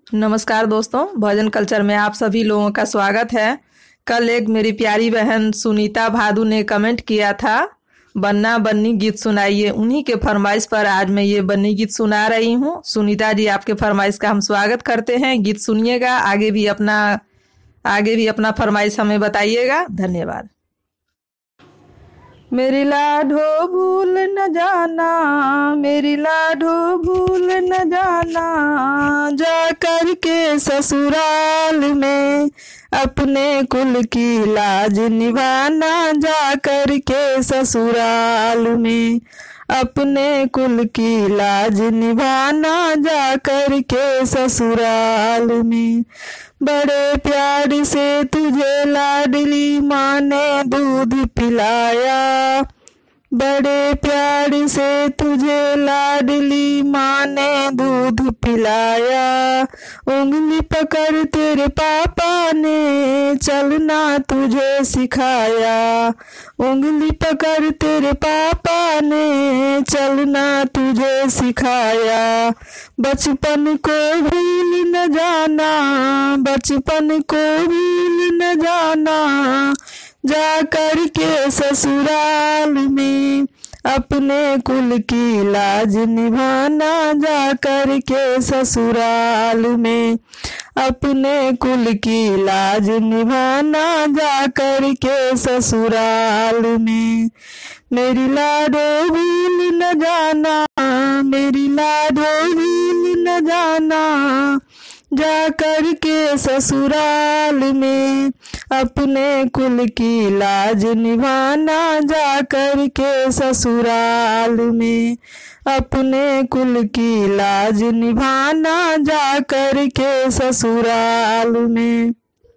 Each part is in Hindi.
नमस्कार दोस्तों, भजन कल्चर में आप सभी लोगों का स्वागत है। कल एक मेरी प्यारी बहन सुनीता भादु ने कमेंट किया था, बन्ना बन्नी गीत सुनाइए। उन्हीं के फरमाइश पर आज मैं ये बन्नी गीत सुना रही हूँ। सुनीता जी, आपके फरमाइश का हम स्वागत करते हैं। गीत सुनिएगा, आगे भी अपना फरमाइश हमें बताइएगा। धन्यवाद। मेरी लाडो भूल न जाना, मेरी लाडो भूल न जाना, जा कर के ससुराल में अपने कुल की लाज निभाना, जा कर के ससुराल में अपने कुल की लाज निभाना, जा कर के ससुराल में। बड़े प्यार से तुझे लाडली माँ ने दूध पिलाया, बड़े प्यार से तुझे लाडली माँ ने दूध पिलाया। उंगली पकड़ तेरे पापा ने चलना तुझे सिखाया, उंगली पकड़ तेरे पापा ने चलना तुझे सिखाया। बचपन को भूल न जाना, बचपन को भूल न जाना, जा कर के ससुराल में अपने कुल की लाज निभाना, जा कर के ससुराल में अपने कुल की लाज निभाना, जा कर के ससुराल में। मेरी लाडो भूल न जाना, मेरी लाडो भूल न जाना, जा कर के ससुराल में अपने कुल की लाज निभाना, जा कर के ससुराल में अपने कुल की लाज निभाना, जा कर के ससुराल में।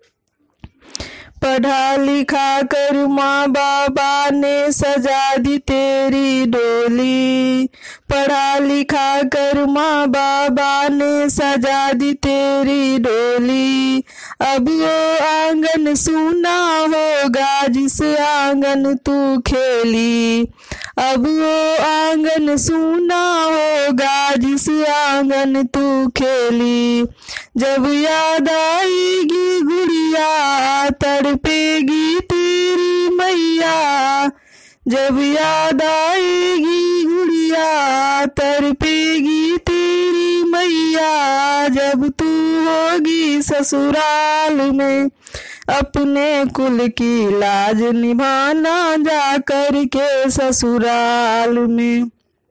पढ़ा लिखा कर माँ बाबा ने सजा दी तेरी डोली, पढ़ा लिखा कर माँ बाबा ने सजा दी तेरी डोली। अब वो आंगन सूना होगा जिस आंगन तू खेली, अब वो आंगन सूना होगा जिस आंगन तू खेली। जब याद आएगी गुड़िया तड़पेगी तेरी मैया, जब याद आएगी गुड़िया तड़पेगी तेरी मैया। जब तू होगी ससुराल में अपने कुल की लाज निभाना, जा कर के ससुराल में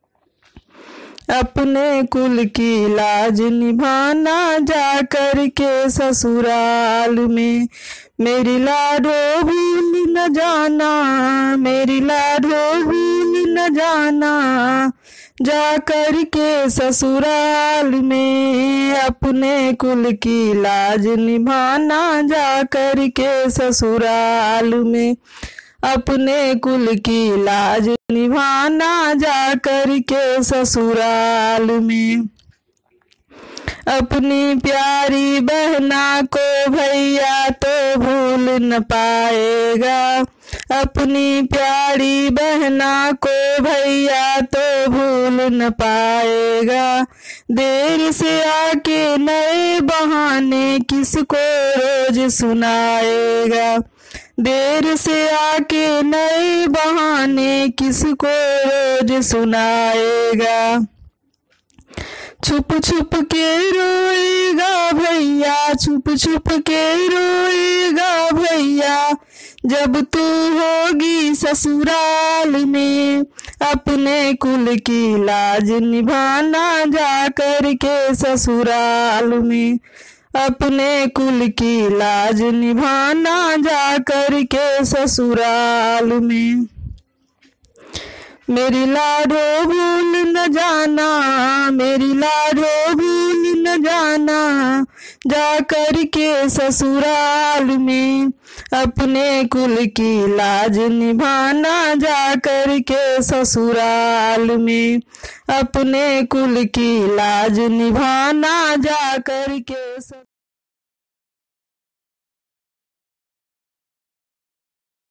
अपने कुल की लाज निभाना, जा कर के ससुराल में। मेरी लाडो भूल न जाना, मेरी लाडो भूल न जाना, जा कर के ससुराल में अपने कुल की लाज निभाना, जा कर के ससुराल में अपने कुल की लाज निभाना, जा कर के ससुराल में। अपनी प्यारी बहना को भैया तो भूल न पाएगा, अपनी प्यारी बहना को भैया तो भूल न पाएगा। देर से आके नए बहाने किसको रोज सुनाएगा, देर से आके नए बहाने किसको रोज सुनाएगा। छुप छुप के रोएगा भैया, छुप छुप के रोएगा भैया, जब तू होगी ससुराल में अपने कुल की लाज निभाना, जा कर के ससुराल में अपने कुल की लाज निभाना, जा कर के ससुराल में। मेरी लाडो भूल न जाना, मेरी लाडो भूल न जाना, जा कर के ससुराल में अपने कुल की लाज निभाना, जा कर के ससुराल में अपने कुल की लाज निभाना, जा कर के